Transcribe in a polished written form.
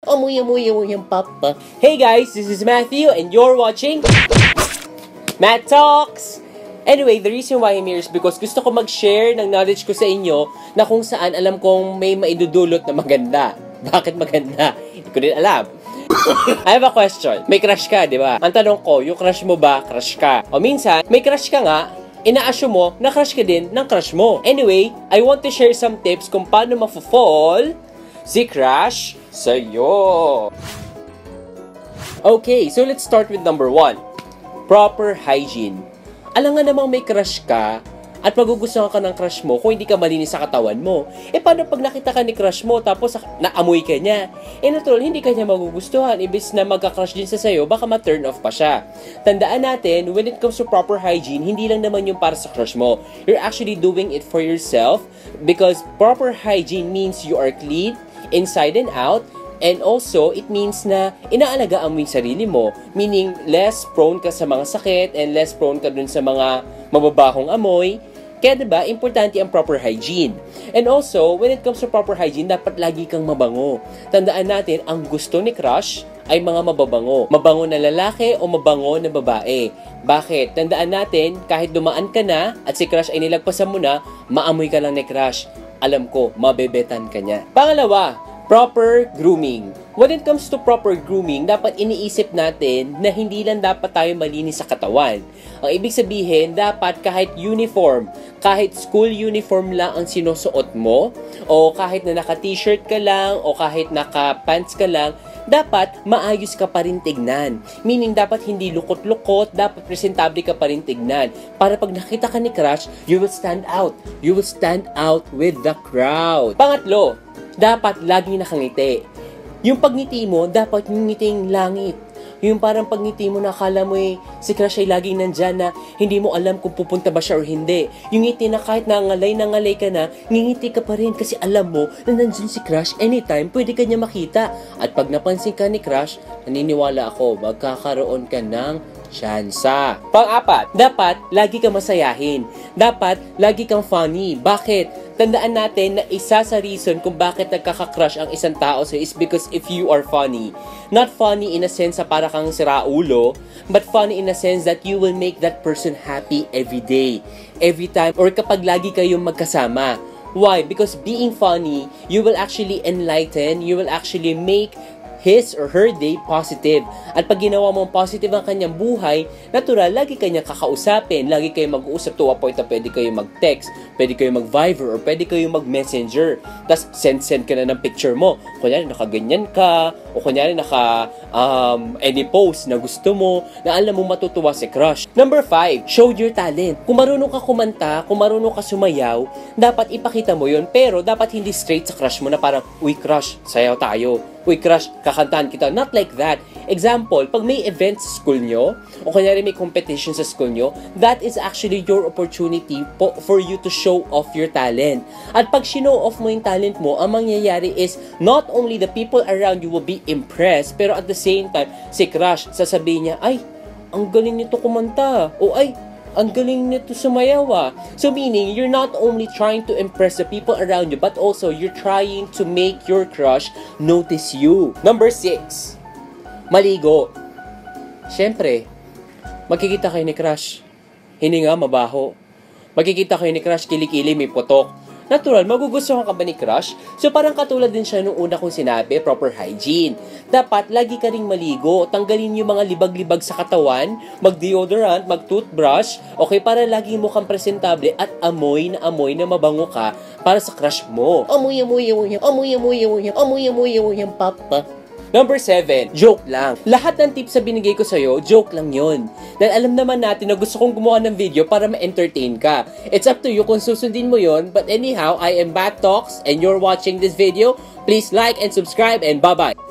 Amoy ang papa. Hey guys, this is Matthew and you're watching Matt Talks! Anyway, the reason why I'm here is because gusto ko mag-share ng knowledge ko sa inyo na kung saan alam kong may maidudulot na maganda. Bakit maganda? Hindi ko din alam. I have a question. May crush ka, di ba? Ang tanong ko, yung crush mo ba, crush ka? O minsan, may crush ka nga, ina-assume mo na crush ka din ng crush mo. Anyway, I want to share some tips kung paano mafo-fall si crush sa'yo. Okay, so let's start with number 1. Proper hygiene. Alam nga namang may crush ka at magugustuhan ka ng crush mo kung hindi ka malinis sa katawan mo. Paano pag nakita ka ni crush mo tapos naamoy ka niya? Natural, hindi ka niya magugustuhan. Ibig na magka-crush din sa sayo, baka ma-turn off pa siya. Tandaan natin, when it comes to proper hygiene, hindi lang naman yung para sa crush mo. You're actually doing it for yourself because proper hygiene means you are clean inside and out. And also, it means na inaalagaan mo yung sarili mo. Meaning, less prone ka sa mga sakit and less prone ka dun sa mga mababahong amoy. Kaya diba, importante ang proper hygiene. And also, when it comes to proper hygiene, dapat lagi kang mabango. Tandaan natin, ang gusto ni crush ay mga mababango. Mabango na lalaki o mabango na babae. Bakit? Tandaan natin, kahit dumaan ka na at si crush ay nilagpasan mo na, maamoy ka lang ni crush. Alam ko, mabebetan ka niya. Pangalawa, proper grooming. When it comes to proper grooming, dapat iniisip natin na hindi lang dapat tayo malinis sa katawan. Ang ibig sabihin, dapat kahit uniform, kahit school uniform lang ang sinusuot mo, o kahit na naka-t-shirt ka lang, o kahit naka-pants ka lang, dapat maayos ka pa rin tignan. Meaning, dapat hindi lukot-lukot, dapat presentable ka pa rin tignan. Para pag nakita ka ni crush, you will stand out. You will stand out with the crowd. Pangatlo, dapat laging nakangiti. Yung pagngiti mo, dapat yung ngiting langit. Yung parang pagngiti mo na akala mo si crush ay laging nandyan na hindi mo alam kung pupunta ba siya or hindi. Yung ngiti na kahit nangalay ka na, ngingiti ka pa rin kasi alam mo na nandyan si crush anytime pwede ka niya makita. At pag napansin ka ni crush, naniniwala ako, magkakaroon ka ng tsansa. Pang-apat, dapat lagi kang masayahin. Dapat lagi kang funny. Bakit? Tandaan natin na isa sa reason kung bakit nagkaka-crush ang isang tao so is because if you are funny. Not funny in a sense na para kang siraulo, but funny in a sense that you will make that person happy every day, every time, or kapag lagi kayong magkasama. Why? Because being funny, you will actually enlighten, you will actually make his or her day positive. At pag ginawa mong positive ang kanyang buhay, natural, lagi kanyang kakausapin, lagi kayong mag-uusap to a point na pwede kayong mag-text, pwede kayong mag-Viber, or pwede kayong mag-Messenger. Tapos, send ka na ng picture mo. Kunyari, nakaganyan ka, o kunyari, any post na gusto mo, na alam mo matutuwa si crush. Number 5, show your talent. Kung marunong ka kumanta, kung marunong ka sumayaw, dapat ipakita mo yun, pero dapat hindi straight sa crush mo na parang, uy crush, sayaw tayo. Uy crush, kakantahan kita. Not like that. Example, pag may event sa school nyo, o kunyari may competition sa school nyo, that is actually your opportunity for you to show off your talent. At pag show off mo yung talent mo, ang mangyayari is, not only the people around you will be impressed, pero at the same time, si crush, sasabihin niya, ay, ang galing nito kumanta. O ay, ang galing nito sumayaw. So meaning, you're not only trying to impress the people around you, but also you're trying to make your crush notice you. Number 6, maligo. Siyempre, makikita kayo ni crush, hininga, mabaho. Makikita kayo ni crush, kilikili, may putok. Natural, magugustuhan ka ba ni crush? So parang katulad din siya nung una kong sinabi, proper hygiene. Dapat lagi ka ring maligo, tanggalin yung mga libag-libag sa katawan, mag-deodorant, mag-toothbrush, okay, para lagi mo kang presentable at amoy na mabango ka para sa crush mo. Amoy ang papa. Number 7, joke lang. Lahat ng tips na binigay ko sa'yo, joke lang yon. Dahil alam naman natin na gusto kong gumawa ng video para ma-entertain ka. It's up to you kung susundin mo yon. But anyhow, I am Matt Talks and you're watching this video. Please like and subscribe and bye-bye.